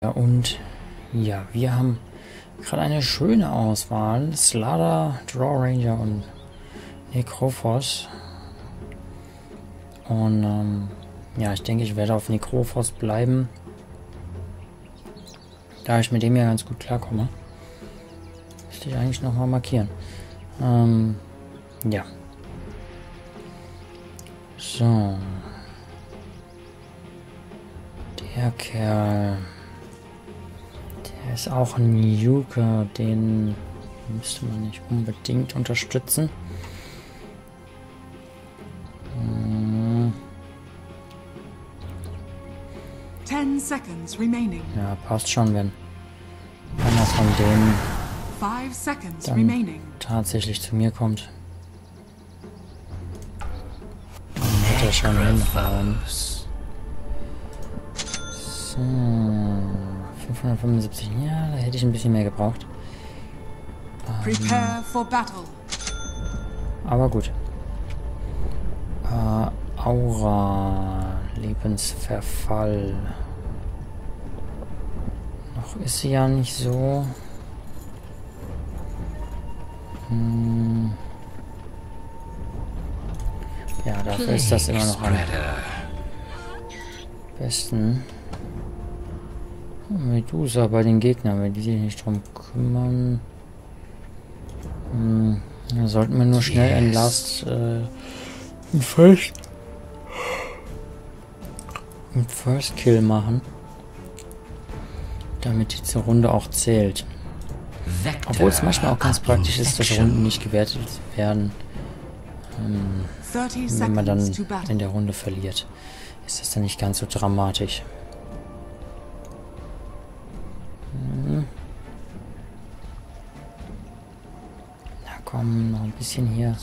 Ja, und ja, wir haben gerade eine schöne Auswahl. Slardar, Draw Ranger und Necrophos. Und ja, ich denke, ich werde auf Necrophos bleiben. Da ich mit dem ja ganz gut klarkomme. Müsste ich eigentlich nochmal markieren. Ja. So. Der Kerl. Der ist auch ein Yuka. Den müsste man nicht unbedingt unterstützen. Ja, passt schon, wenn einer von denen dann tatsächlich zu mir kommt. Dann wird er schon hinhauen. So, 575. Ja, da hätte ich ein bisschen mehr gebraucht. Aber gut. Aura. Lebensverfall. Noch ist sie ja nicht so. Ja, dafür ist das immer noch am besten. Medusa bei den Gegnern, wenn die sich nicht drum kümmern. Da sollten wir nur schnell ein First Kill machen. Damit diese Runde auch zählt. Obwohl es manchmal auch ganz praktisch ist, dass Runden nicht gewertet werden. Wenn man dann in der Runde verliert, ist das dann nicht ganz so dramatisch. Na komm, noch ein bisschen hier.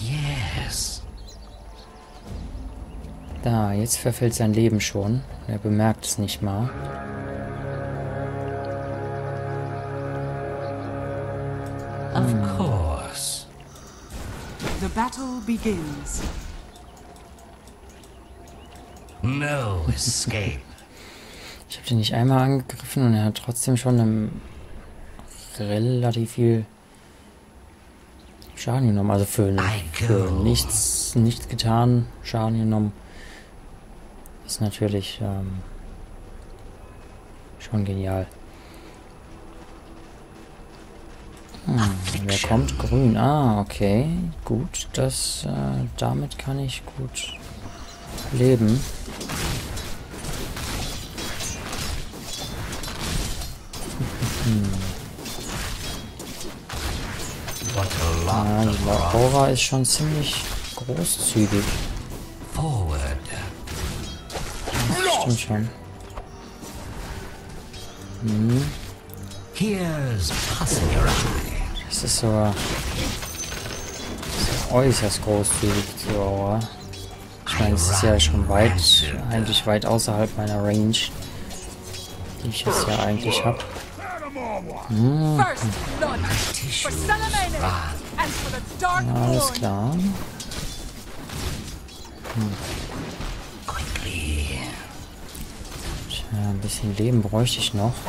Da, jetzt verfällt sein Leben schon. Er bemerkt es nicht mal. Of course. The battle begins. No escape. Ich habe den nicht einmal angegriffen und er hat trotzdem schon relativ viel Schaden genommen. Also für nichts getan, Schaden genommen. Ist natürlich schon genial. Wer kommt? Grün. Ah, okay. Gut, damit kann ich gut leben. Ja, die Aura ist schon ziemlich großzügig. Das stimmt schon. Das ist sogar äußerst großzügig, die Aura. Ich meine, es ist ja schon eigentlich weit außerhalb meiner Range, die ich jetzt ja eigentlich habe. Alles klar. Tja, ein bisschen Leben bräuchte ich noch.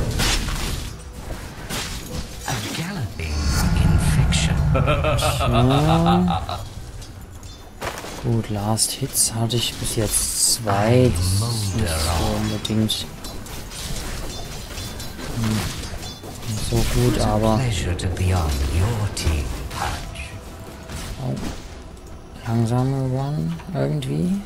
Ja. Gut, Last Hits hatte ich bis jetzt 2. Das ist nicht so unbedingt nicht so gut, aber langsame Run irgendwie.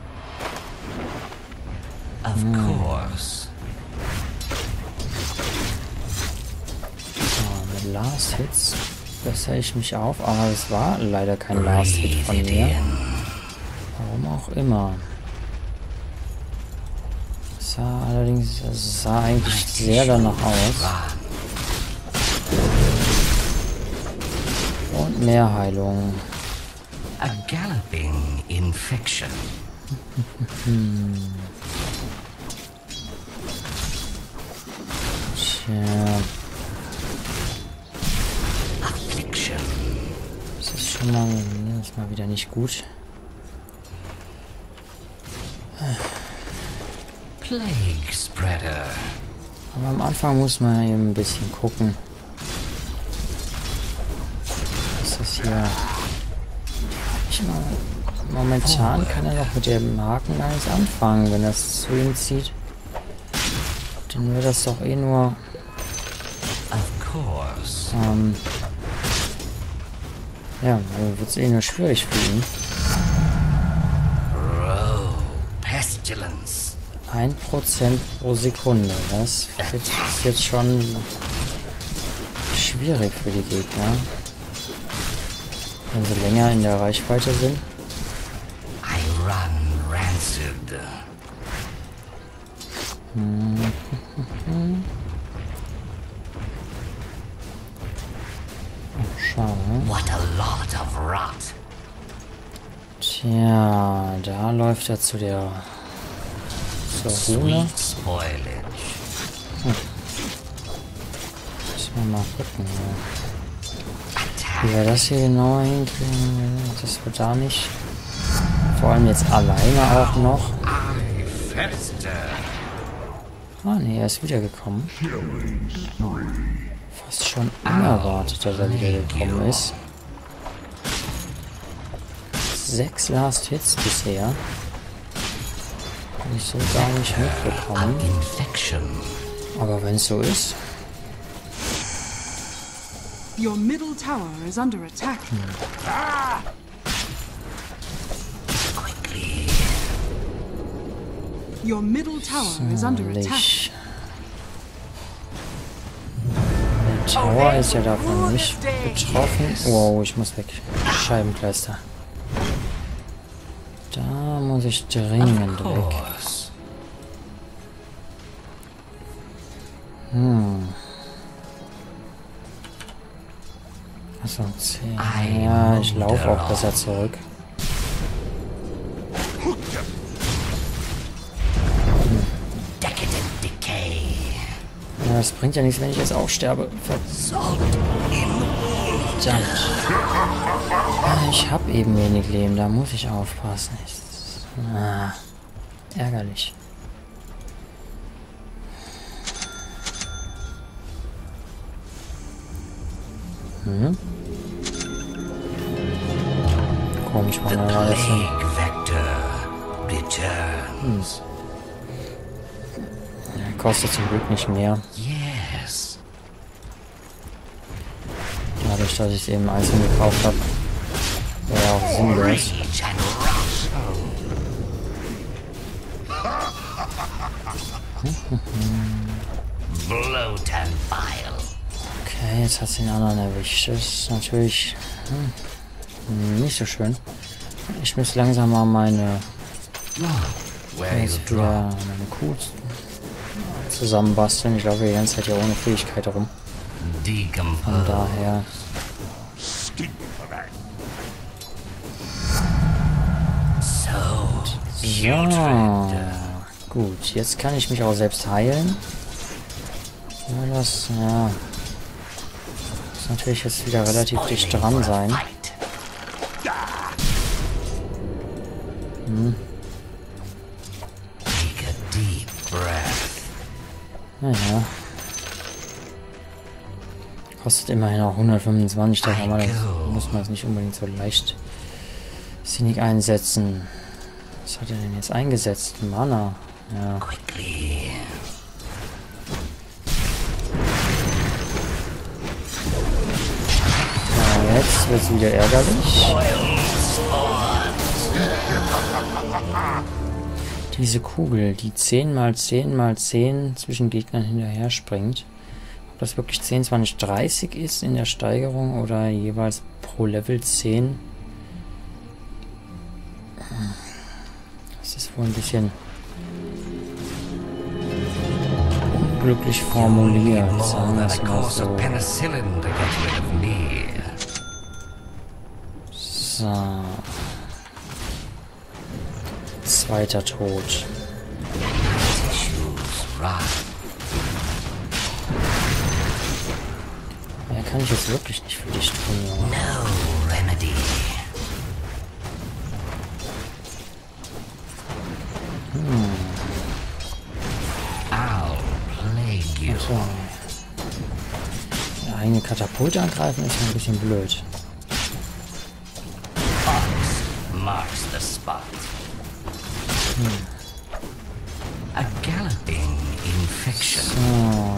Mit Last Hits bessere ich mich auf, aber es war leider kein Last Hit von mir. Warum auch immer. Es sah eigentlich sehr danach aus. Und mehr Heilung. A galloping infection. Tja. Das ist schon mal, das ist mal wieder nicht gut. Plague Spreader. Aber am Anfang muss man eben ein bisschen gucken. Was ist hier? Momentan kann er doch mit dem Haken gar nichts anfangen, wenn das zu ihm zieht. Dann wird das doch eh nur... ja, dann wird es eh nur schwierig für ihn. 1% pro Sekunde. Das ist jetzt schon schwierig für die Gegner. Wenn sie länger in der Reichweite sind. Schade. Tja, da läuft er zur Rune. Müssen wir mal gucken. Wie wir das hier genau hinkriegen, das wird da nicht. Vor allem jetzt alleine auch noch. Ah ne, er ist wiedergekommen. Fast schon unerwartet, dass er wiedergekommen ist. 6 Last Hits bisher. Hab ich so gar nicht mitbekommen. Aber wenn es so ist. Your middle tower is under attack. Your middle tower is under attack. Der Tower ist ja davon nicht betroffen. Wow, ich muss weg. Scheibenkleister. Da muss ich dringend weg. Achso, 10. Ja, ich laufe auch besser zurück. Ja, das bringt ja nichts, wenn ich jetzt auch sterbe. Verdammt. Ja, ich habe eben wenig Leben, da muss ich aufpassen. Ärgerlich. Komisch, wann war das denn? Kostet zum Glück nicht mehr. Dadurch, dass ich es eben einzeln gekauft habe, wäre auch sinnlos. Okay, jetzt hat es den anderen erwischt. Das ist natürlich nicht so schön. Ich muss langsam mal meine Kuh zusammenbasteln. Ich laufe die ganze Zeit hier ohne Fähigkeit herum. Von daher. So. Gut, jetzt kann ich mich auch selbst heilen. Ja, das, ja. Muss natürlich jetzt wieder relativ dicht dran sein. Naja. Kostet immerhin auch 125, da kann man das, muss man es nicht unbedingt so leichtsinnig einsetzen. Was hat er denn jetzt eingesetzt? Mana. Ja. Ja, jetzt wird es wieder ärgerlich. Diese Kugel, die 10x10x10 zwischen Gegnern hinterher springt. Ob das wirklich 10, 20, 30 ist in der Steigerung oder jeweils pro Level 10. Das ist wohl ein bisschen unglücklich formuliert, sagen wir es mal so. So. Zweiter Tod. Ja, kann ich jetzt wirklich nicht für dich tun, Junge. you. So. Ja, eigene Katapulte angreifen ist ein bisschen blöd. Fox marks the spot. A galloping infection. So.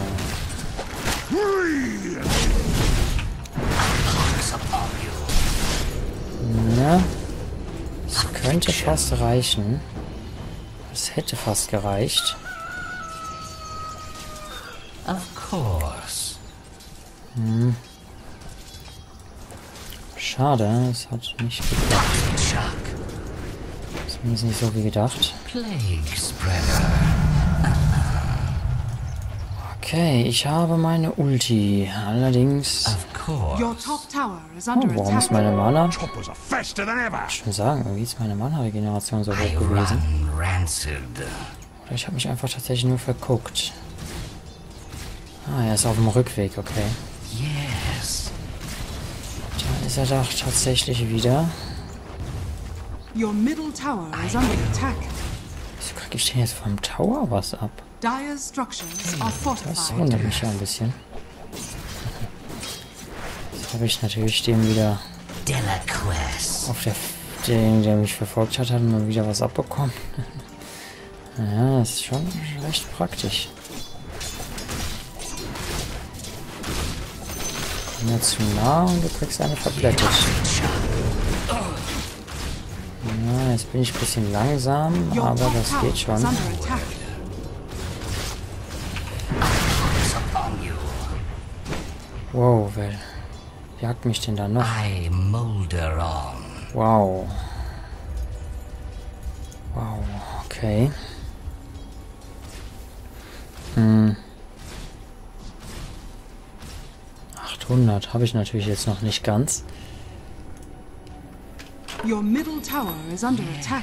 Pox upon you. Na, das könnte fast reichen. Das hätte fast gereicht. Of course. Schade, es hat nicht geklappt. Chuck. Zumindest nicht so wie gedacht. Plague spreader. Okay, ich habe meine Ulti. Allerdings... Of course. Your top tower is Oh, under warum ist attack. meine Mana... Choppers are faster than ever. Ich will sagen, irgendwie ist meine Mana-Regeneration so hoch I gewesen. run rancid. Oder ich habe mich einfach tatsächlich nur verguckt. Ah, er ist auf dem Rückweg, okay. Yes. Da ist er doch tatsächlich wieder. Your middle tower is under attack. Wieso kriege ich denn jetzt vom Tower was ab? Dire's structures are Das fortified. wundert mich ja ein bisschen. Jetzt habe ich natürlich dem wieder Delaquest. auf der mich verfolgt hat, mal wieder was abbekommen. Ja, das ist schon recht praktisch. Komm mir zu nah und du kriegst eine verblättet. Ja, jetzt bin ich ein bisschen langsam, Your aber top das tower geht is schon. under attack. Pox upon you. Wow, wer jagt mich denn da noch? I molder on. Wow. Wow, okay. 800 habe ich natürlich jetzt noch nicht ganz. Your middle tower is under attack.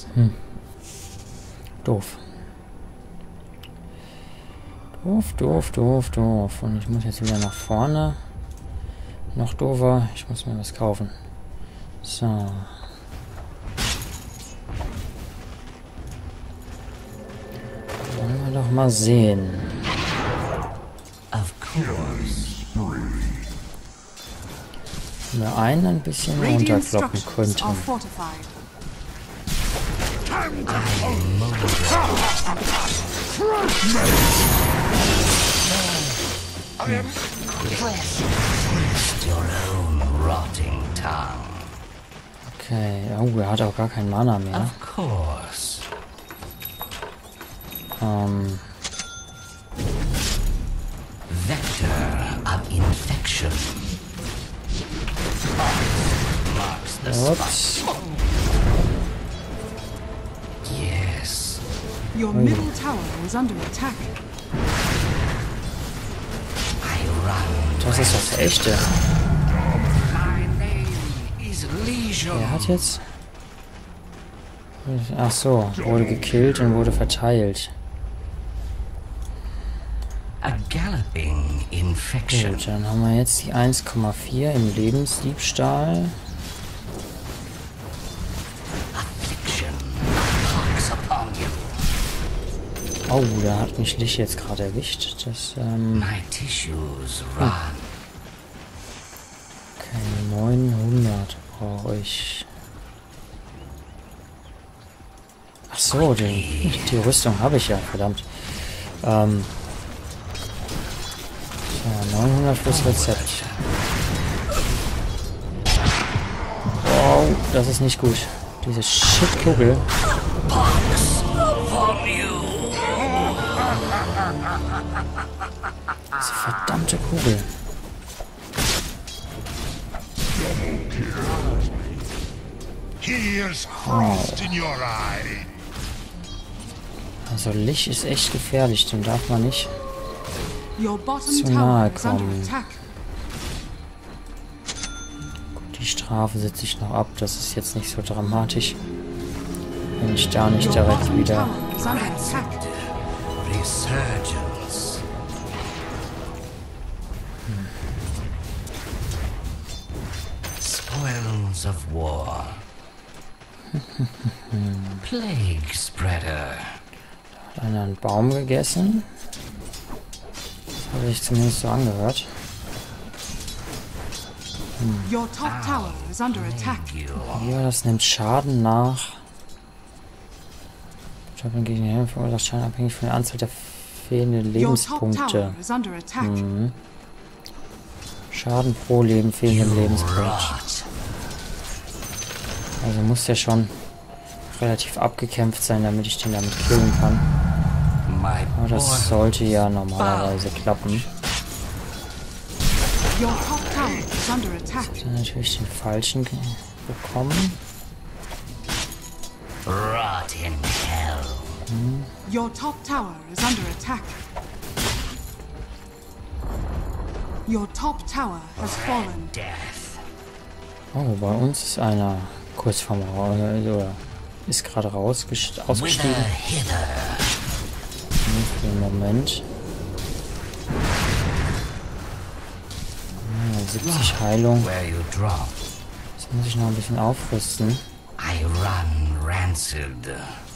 Doof. Doof. Und ich muss jetzt wieder nach vorne. Noch doofer. Ich muss mir was kaufen. So. Wollen wir doch mal sehen. Of course. Wenn wir einen ein bisschen Radiant runterkloppen structures are könnten. fortified. Twist your own rotting tongue. Okay. Oh, er hat auch gar keinen Mana mehr. Of course. Vector of infection. Marks the spot. Ups. Yes. Your middle tower is under attack. I run. Das ist doch der echte. My name is Legion. Er hat jetzt... Ach so, wurde gekillt und wurde verteilt. A galloping infection. Gut, dann haben wir jetzt die 1,4 im Lebensdiebstahl. Affliction. Pox upon you. Oh, da hat mich Licht jetzt gerade erwischt. Das, My tissues run. okay, 900 brauche ich. Ach so, die Rüstung habe ich ja, verdammt. Ja, 900 fürs Rezept. Wow, das ist nicht gut. Diese Shit-Kugel. Diese verdammte Kugel. Here's frost in your eye. Also Licht ist echt gefährlich, den darf man nicht. Your bottom Zu tower nahe is under kommen. attack. Die Strafe setze ich noch ab, das ist jetzt nicht so dramatisch. Wenn ich da nicht Your direkt bottom wieder... tower is under attack. Resurgence. Spoils of war. Plague spreader. Hat einer einen Baum gegessen. Hat sich zumindest so angehört. Your top tower is under attack. Ja, das nimmt Schaden nach. Schaden gegen den Helm verursacht Schaden abhängig von der Anzahl der fehlenden Your top Lebenspunkte. tower is under attack. Schaden pro Leben, fehlenden Lebenspunkt. Also muss der schon relativ abgekämpft sein, damit ich den damit killen kann. Aber das sollte ja normalerweise klappen. Your top tower is under attack. Dann natürlich den falschen bekommen. Rot in hell. Your top tower is under attack. Your top tower has fallen. Death. Oh, bei uns ist einer kurz vorm oder ist gerade ausgestiegen. Hither. Für den Moment. Ja, 70 Heilung. Where you drop, Jetzt muss ich noch ein bisschen aufrüsten. I run rancid.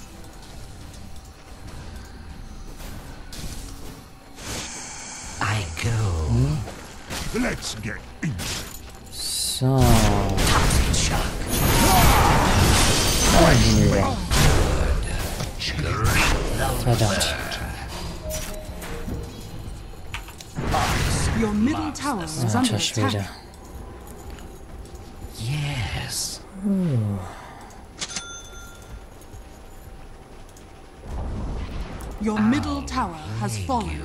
I go. Let's get in. So. Toxic shock. Hinüber. Verdammt. Your middle tower is under Alter Schwede. attack. Yes. Your middle tower has fallen.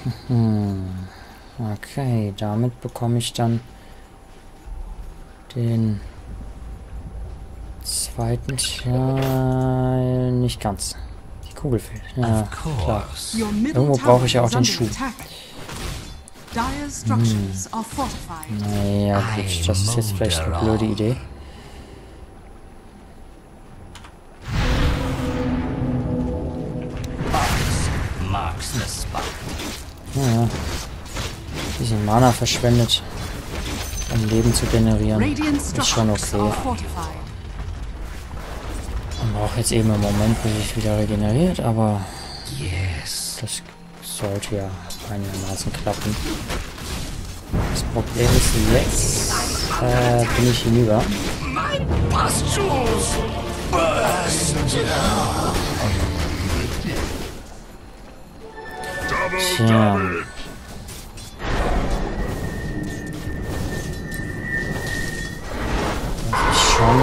Okay, damit bekomme ich dann den zweiten Teil nicht ganz. Die Kugel fehlt. Ja, Of klar. course. Your middle Irgendwo tower brauche ich ja auch is den under Schuh. attack. Dire structures are fortified. Naja, gut, das ist jetzt vielleicht eine blöde Idee. Marks the spot. Ja. Bisschen Mana verschwendet, um Leben zu generieren. Radiant Ist schon structures okay. are fortified. Man braucht jetzt eben einen Moment, bis sich wieder regeneriert, aber Yes. das sollte ja einigermaßen klappen. Das Problem ist, jetzt bin ich hinüber. Pustules. Tja. Das ist schon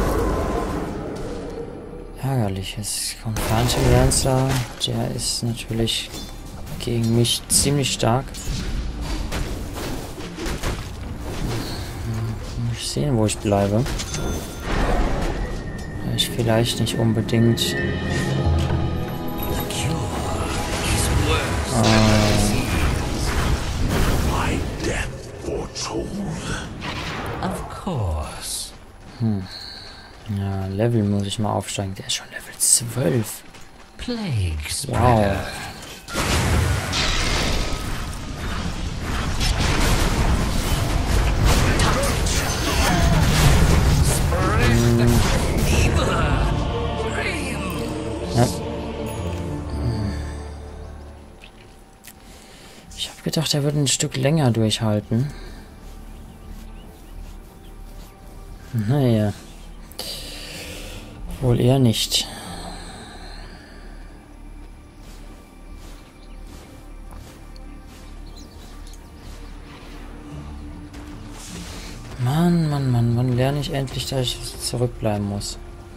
ärgerlich. Es kommt Phantom Lancer, der ist natürlich gegen mich ziemlich stark. Muss ich sehen, wo ich bleibe. Ich vielleicht nicht unbedingt. My death foretold. Of course. Ja, Level muss ich mal aufsteigen. Der ist schon Level 12. Plague Wow. spreader. Ja. Ich habe gedacht, er würde ein Stück länger durchhalten. Naja. Wohl eher nicht. Mann, Mann, Mann, wann lerne ich endlich, dass ich zurückbleiben muss?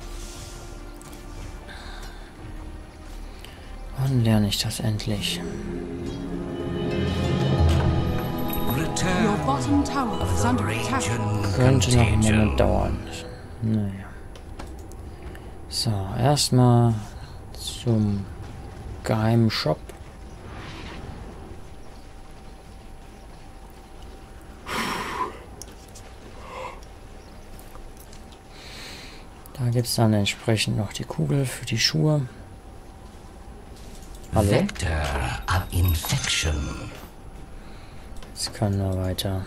Wann lerne ich das endlich? Your bottom tower is under attack. Könnte noch einen Moment dauern. Naja. So, erstmal zum geheimen Shop. Da gibt es dann entsprechend noch die Kugel für die Schuhe. Hallo? Vector of infection. Jetzt können wir weiter.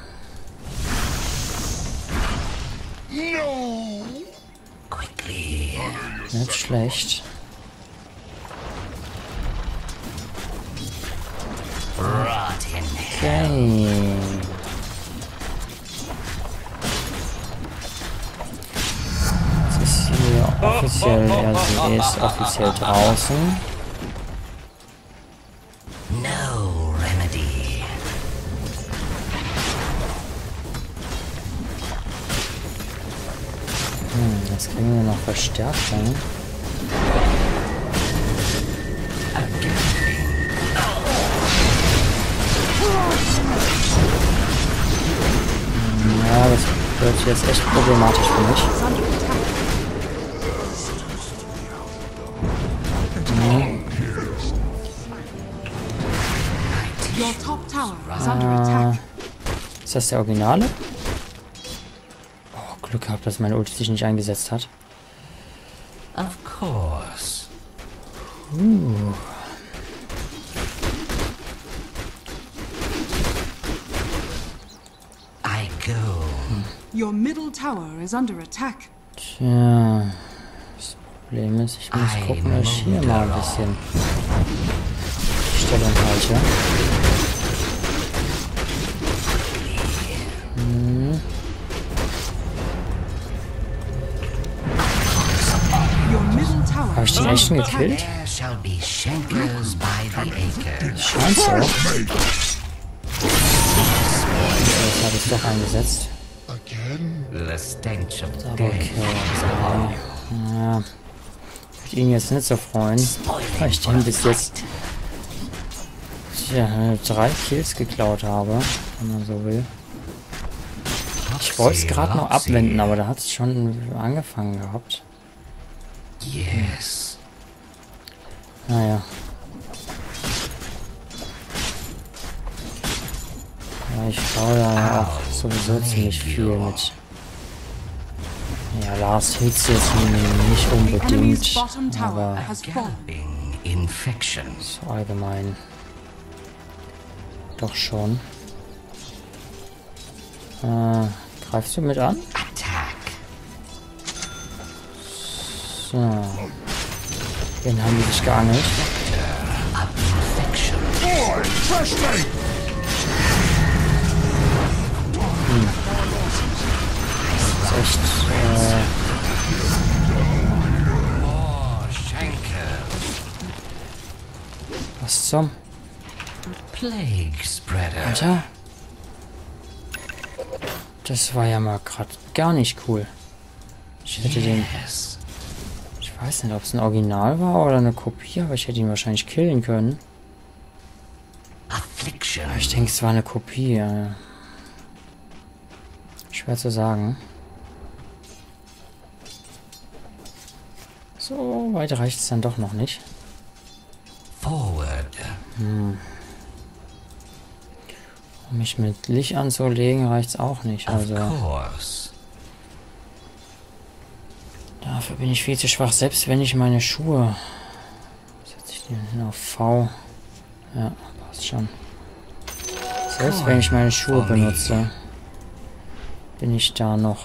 No! Quickly. Nicht schlecht. Rot in hell. Okay. Das ist hier offiziell, sie ist offiziell draußen. No remedy. Jetzt kriegen wir noch Verstärkung. Ja, das wird jetzt echt problematisch für mich. Your top tower is under attack. Ist das der Originale? Oh, Glück gehabt, dass meine Ulti sich nicht eingesetzt hat. Of course. I go. Your middle tower is under attack. Tja, das Problem ist, ich muss gucken, dass ich hier mal ein bisschen Stellung halte. Your middle tower Habe ich den echt schon gekillt? There shall be shankers by the acre. Scheint so. Jetzt habe ich es doch eingesetzt. The stench of Okay. Ja. Ich würde ihn jetzt nicht so freuen, weil ich den bis jetzt 3 Kills geklaut habe, wenn man so will. Ich wollte es gerade noch abwenden, aber da hat es schon angefangen gehabt. Yes. Naja. Ja, ich baue da auch sowieso ziemlich viel mit. Ja, Last Hits jetzt nicht The enemy's unbedingt, bottom tower aber has fallen. Galloping infections. so allgemein doch schon. Greifst du mit an? Attack. So. Den haben die sich geangelt. Of infection. Boy, trust me! Das ist echt, More shankers. was zum? Plague spreader. Alter. Das war ja mal gerade gar nicht cool. Ich hätte den... Yes. Ich weiß nicht, ob es ein Original war oder eine Kopie, aber ich hätte ihn wahrscheinlich killen können. Affliction. Aber ich denke, es war eine Kopie. Ja. Schwer zu sagen. So weit reicht es dann doch noch nicht. Forward. Um mich mit Licht anzulegen, reicht es auch nicht. Of Also course. dafür bin ich viel zu schwach. Selbst wenn ich meine Schuhe... Setze ich den hin auf V. Ja, passt schon. Selbst wenn ich meine Schuhe benutze, bin ich da noch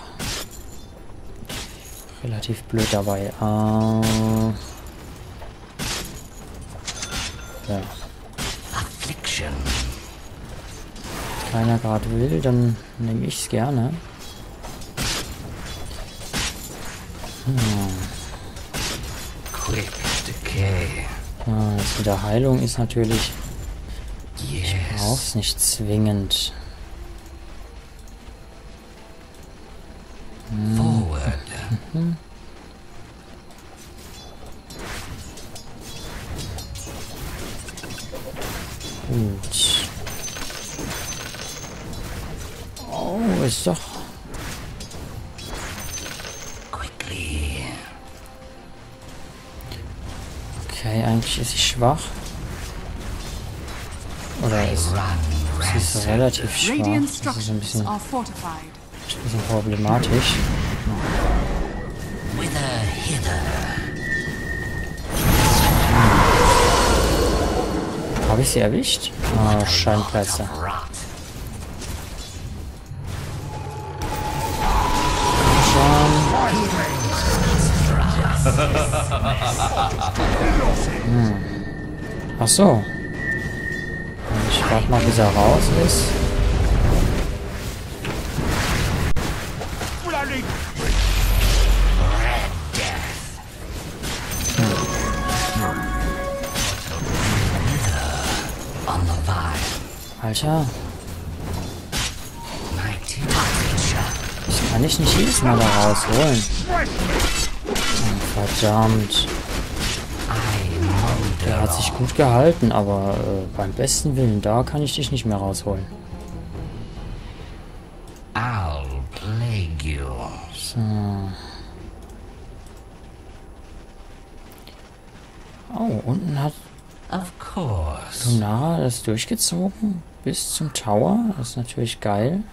relativ blöd dabei. Ja. Affliction. Keiner gerade will, dann nehme ich es gerne. Quick decay. Das mit der Heilung ist natürlich, Yes. brauch's nicht zwingend. Forward. Gut. Oh, ist doch... Quickly. Okay, eigentlich ist sie schwach. Oder I ist run sie ist rancid. relativ schwach. Radiant Das ist ein structures bisschen are fortified. problematisch. Whither hither. Habe ich sie erwischt? Ah, Scheinplätze. Of rot. Ach so. Ich Ich warte mal, bis er raus ist. Alter. Das kann ich nicht jedes Mal da rausholen. Oh, verdammt. Der hat sich gut gehalten, aber beim besten Willen, da kann ich dich nicht mehr rausholen. I'll plague you. So. Oh, unten hat Of course. Lunara das durchgezogen bis zum Tower. Das ist natürlich geil.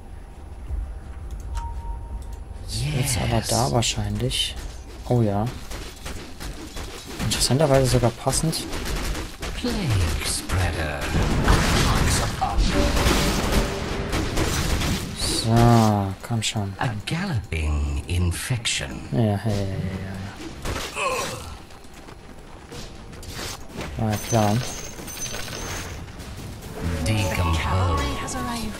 Jetzt aber da wahrscheinlich. Oh ja. Interessanterweise sogar passend. Plague spreader. So, komm schon. A galloping infection. Ja. War ja klar. Decompose. Has arrived.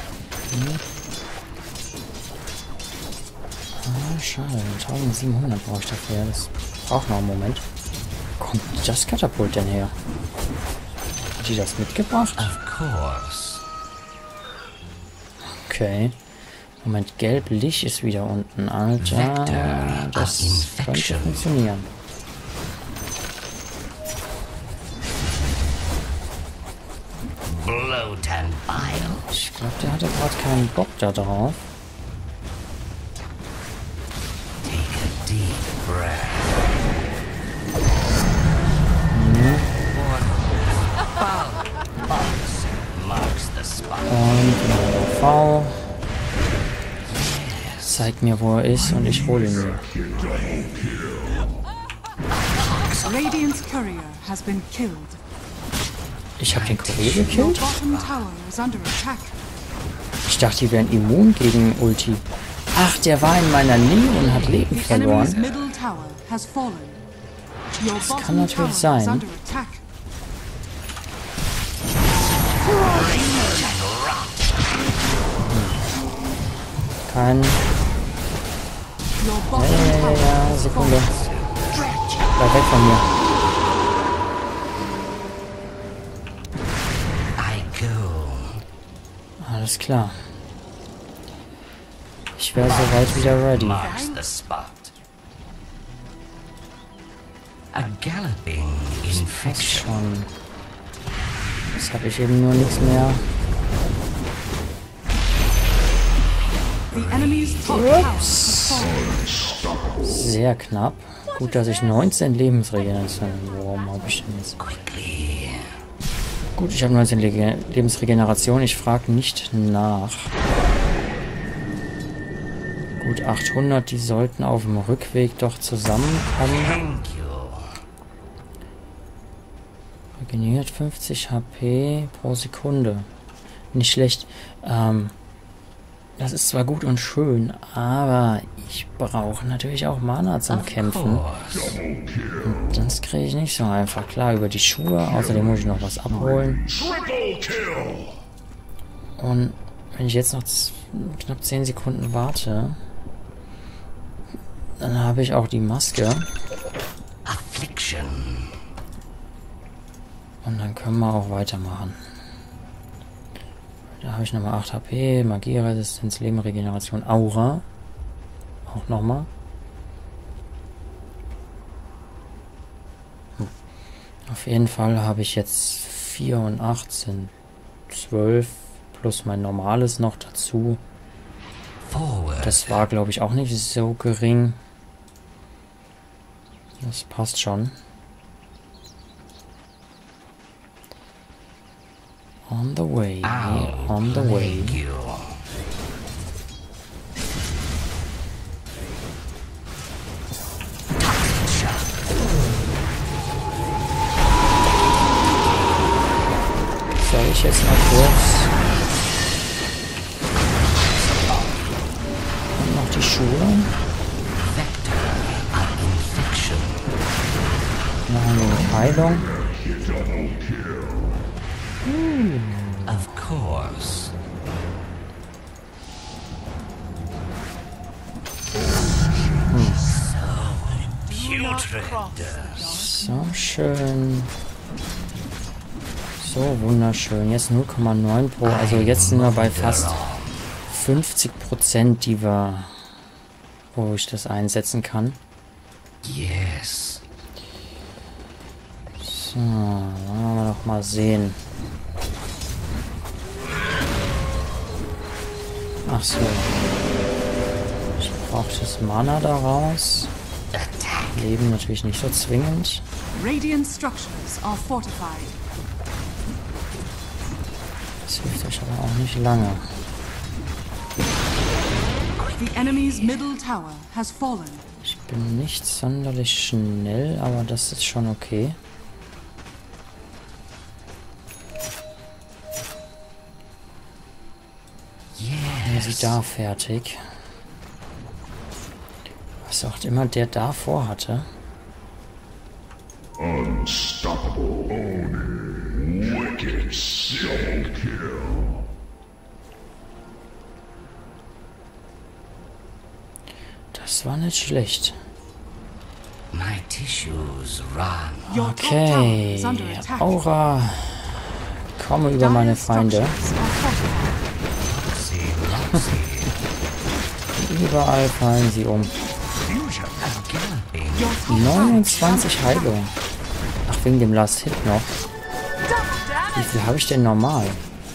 Ah, schade. 1700 brauche ich dafür. Das braucht noch einen Moment. Wo kommt das Katapult denn her? Hat die das mitgebracht? Of course. Okay. Moment, gelblich ist wieder unten. Alter, Vector das of infection. könnte funktionieren. Bloat and bile. Ich glaube, der hatte gerade keinen Bock da drauf. Take a deep breath. Box marks the spot. Und V. Zeig mir, wo er ist und ich hole ihn mir. Radiant's courier has been killed. Ich habe den Kurier Your gekillt? bottom tower is under attack. Ich dachte, die wären immun gegen Ulti. Ach, der war in meiner Nähe und hat Leben The enemy's verloren. middle tower has fallen. Your kann bottom natürlich tower is sein. under attack. Kein... Your bottom tower Ja, has Sekunde. fallen. Bleib weg von mir. I go. Alles klar. Ich wäre soweit wieder ready. Marks the spot. A galloping Fast infection. schon. Jetzt habe ich eben nur nichts mehr. The enemy's top tower has fallen. Sehr knapp. Gut, dass ich 19 Lebensregeneration. Warum habe ich denn jetzt? Quickly. Gut, ich habe 19 Lebensregeneration. Ich frage nicht nach. Gut, 800. Die sollten auf dem Rückweg doch zusammenkommen. Thank you. Regeneriert 50 HP pro Sekunde. Nicht schlecht. Das ist zwar gut und schön, aber ich brauche natürlich auch Mana zum Kämpfen. Course. Und das kriege ich nicht so einfach. Klar, über die Schuhe. Außerdem muss ich noch was abholen. Und wenn ich jetzt noch knapp 10 Sekunden warte, dann habe ich auch die Maske. Affliction. Und dann können wir auch weitermachen. Da habe ich nochmal 8 HP, Magieresistenz, Lebenregeneration, Aura. Auch nochmal. Auf jeden Fall habe ich jetzt 4 und 18, 12 plus mein normales noch dazu. Forward. Das war, glaube ich, auch nicht so gering. Das passt schon. On the way, I'll on the way. plague you. Soll ich jetzt mal kurz... Und noch die Schuhe. Vector of infection. Noch ein wenig Heilung. course. Putrid. So schön. So wunderschön. Jetzt 0,9 pro. Also jetzt sind wir bei fast 50%, die wir, wo ich das einsetzen kann. Yes. So, wollen wir noch mal sehen. Ach so. Ich brauche das Mana daraus. Leben natürlich nicht so zwingend. Radiant structures are fortified. Das hilft euch aber auch nicht lange. The enemy's middle tower has fallen. Ich bin nicht sonderlich schnell, aber das ist schon okay. Ja, sie da fertig. Was auch immer der da vorhatte. Unstoppable Oni. Wicked soul kill. Das war nicht schlecht. My tissues run. Your top tower is under Okay. attack. Aura. Komme über meine Dire Feinde. structures are fortified. Überall fallen sie um. Your top tower 29 Heilung. Ach, wegen dem Last Hit noch. Wie viel habe ich denn normal?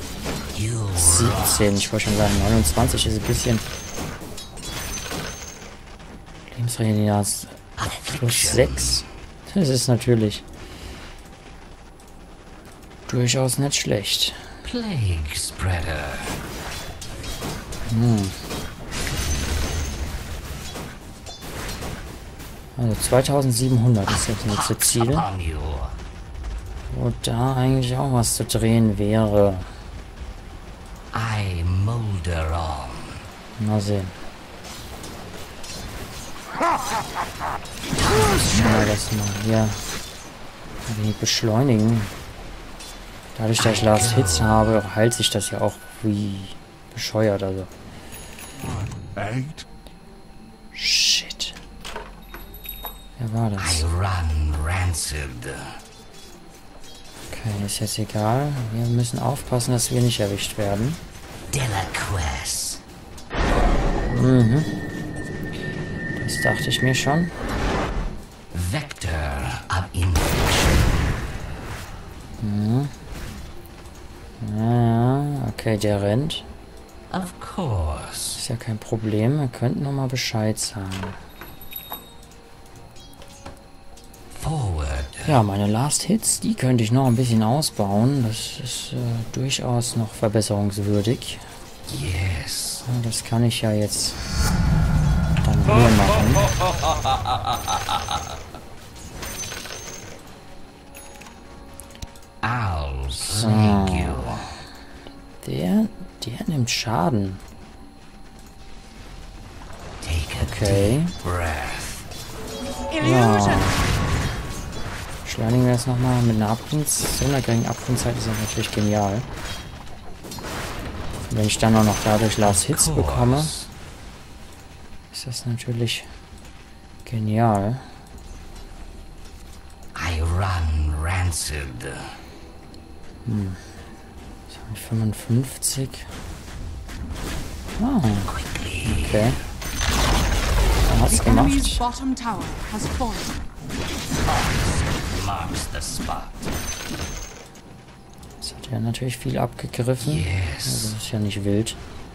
17. Ich wollte schon sagen, 29 ist ein bisschen. Lebensregeneration plus 6. Das ist natürlich durchaus nicht schlecht. Plague spreader. Also 2700 ist das nächste Ziel. Upon you. Wo da eigentlich auch was zu drehen wäre. I molder on. Mal sehen. Mal das mal hier ein wenig beschleunigen. Dadurch, dass ich Last Hits habe, heilt sich das ja auch wie bescheuert. Also. Eight. Shit. Wer war I das? run rancid. Okay, ist jetzt egal. Wir müssen aufpassen, dass wir nicht erwischt werden. Delaquest. Das dachte ich mir schon. Vector of infection. Ja, okay, der rennt. Of course. Ist ja kein Problem. Wir könnten noch mal Bescheid sagen. Forward. Ja, meine Last Hits, die könnte ich noch ein bisschen ausbauen. Das ist durchaus noch verbesserungswürdig. Yes. Ja, das kann ich ja jetzt dann hier machen. I'll snake you. Der nimmt Schaden. Take a Okay. deep breath. Illusion. Beschleunigen wir das nochmal mit einer so einer geringen Abgrundzeit ist das natürlich genial. Und wenn ich dann auch noch dadurch Last Hits bekomme, ist das natürlich genial. I run rancid. 55. Ah, Quickly. okay. Dann hat's The enemy's gemacht. bottom tower has fallen. Marks the spot. Das hat ja natürlich viel abgegriffen. Also Yes. das ist ja nicht wild.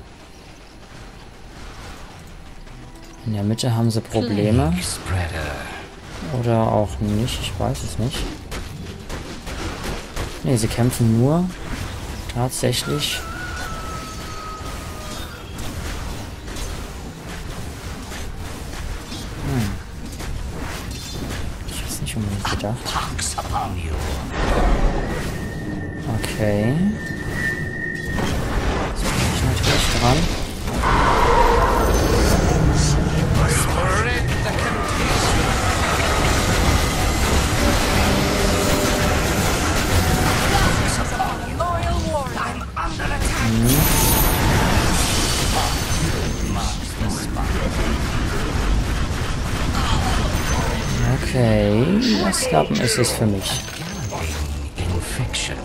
In der Mitte haben sie Probleme. Plague spreader. Oder auch nicht, ich weiß es nicht. Ne, sie kämpfen nur tatsächlich. Ich hab's nicht unbedingt gedacht. Pox upon you. Okay. Jetzt bin ich natürlich dran. Okay, was Lappen ist es für mich? Infection.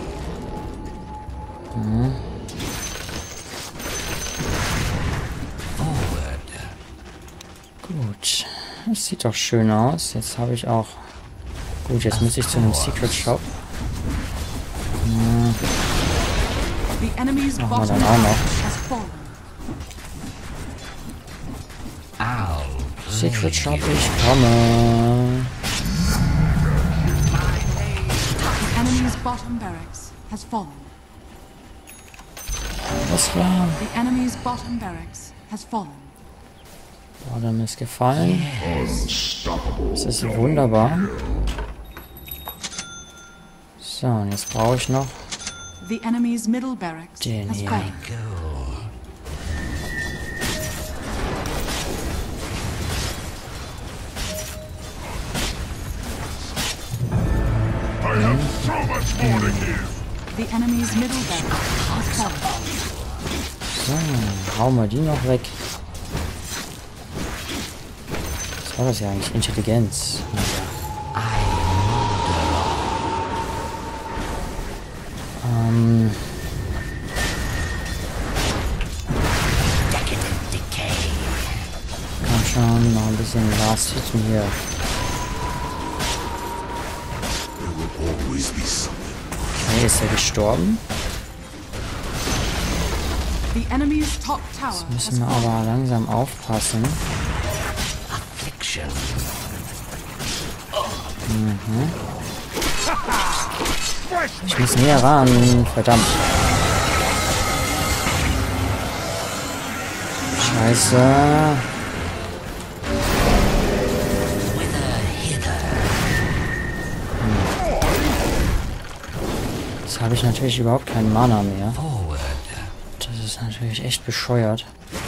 Gut, das sieht doch schön aus. Jetzt habe ich auch... Gut, jetzt muss ich zu einem Secret Shop. The enemy's Machen wir bottom dann auch tower noch. has fallen. I'll Secret Shop, ich komme. The enemy's bottom barracks has fallen. Das war... The enemy's bottom barracks has fallen. Bottom ist gefallen. Unstoppable. Das ist wunderbar. So, und jetzt brauche ich noch The enemy's middle barracks den has hier. fallen. I have so much more to give. The enemy's middle barracks has fallen. So, hauen wir die noch weg. Was war das ja eigentlich? Intelligenz. Komm schon, noch ein bisschen Last Hit hier. Okay, ist er gestorben? The enemy's top tower has Müssen wir fallen. aber langsam aufpassen. Affliction. Ich muss näher ran. Verdammt. Scheiße. Jetzt habe ich natürlich überhaupt keinen Mana mehr. Das ist natürlich echt bescheuert.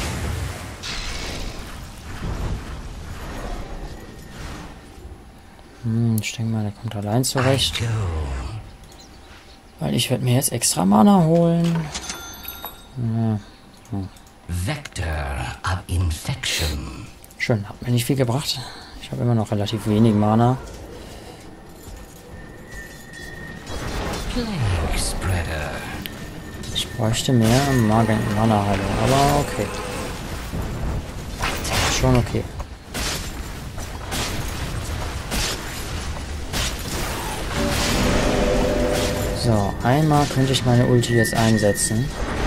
Ich denke mal, der kommt allein zurecht. Weil ich werde mir jetzt extra Mana holen. Ja. Vector of infection. Schön, hat mir nicht viel gebracht. Ich habe immer noch relativ wenig Mana. Plague spreader. Ich bräuchte mehr Mana-Heilung, aber okay. Schon okay. So, einmal könnte ich meine Ulti jetzt einsetzen.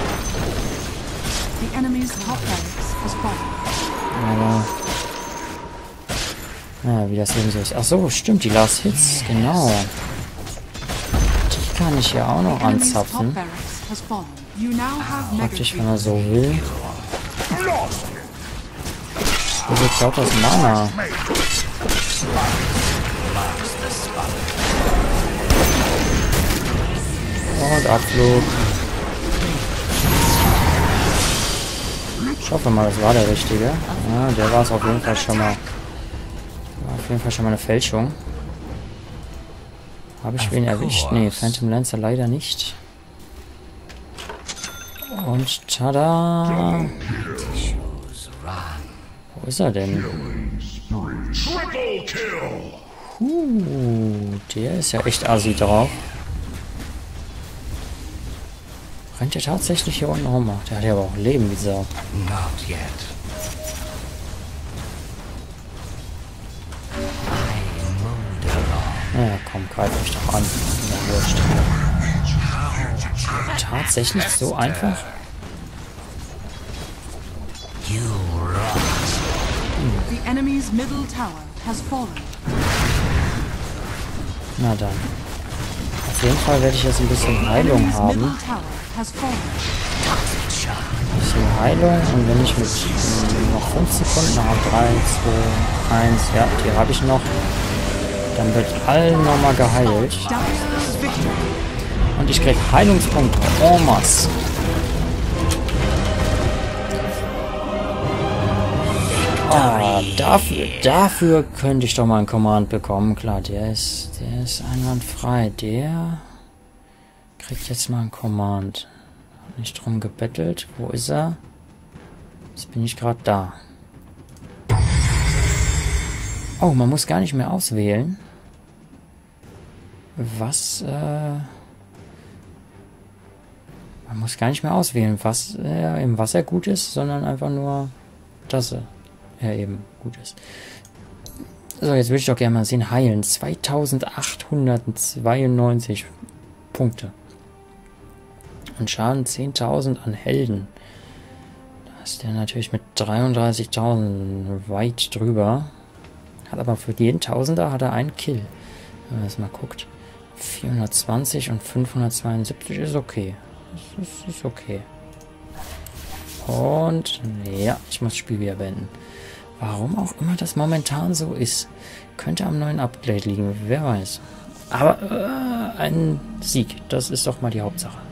The enemy's top barracks has fallen. Aber... Ja, wie das eben so ist. Ach so, stimmt, die Last Hits, genau. Die kann ich ja auch noch The enemy's top anzapfen. barracks has fallen. You now have mega Praktisch, wenn er so will. Wieso klaut das Mana? Und Abflug. Ich hoffe mal, das war der richtige. Ja, der war es auf jeden Fall schon mal. War auf jeden Fall schon mal eine Fälschung. Habe ich wen erwischt? Nee, Phantom Lancer leider nicht. Und tada! Wo ist er denn? Triple kill. Der ist ja echt assi drauf. Rennt der tatsächlich hier unten rum? Der hat ja aber auch Leben wie Sau. Not yet. Ja, komm, greif mich doch an. Ja, wurscht. Tatsächlich so einfach? You rot. The enemy's middle tower has fallen. Na dann. Auf jeden Fall werde ich jetzt ein bisschen Heilung Enemy's middle haben. tower has fallen. Ein bisschen Heilung und wenn ich mit noch 5 Sekunden habe, 3, 2, 1, ja, die habe ich noch, dann wird allen nochmal geheilt. Dire's victory. Und ich krieg Heilungspunkte. En masse. Ah, dafür könnte ich doch mal ein Command bekommen. Klar, der ist einwandfrei. Der kriegt jetzt mal ein Command. Nicht drum gebettelt. Wo ist er? Jetzt bin ich gerade da. Oh, man muss gar nicht mehr auswählen. Was, man muss gar nicht mehr auswählen, was im Wasser gut ist, sondern einfach nur, dass er eben gut ist. So, jetzt würde ich doch gerne mal sehen. Heilen. 2892 Punkte. Und Schaden 10.000 an Helden. Da ist der natürlich mit 33.000 weit drüber. Hat aber für jeden Tausender hat er einen Kill. Wenn man das mal guckt. 420 und 572 ist okay. Das ist okay. Und ja, ich muss das Spiel wieder beenden. Warum auch immer das momentan so ist. Könnte am neuen Update liegen, wer weiß. Aber ein Sieg, das ist doch mal die Hauptsache.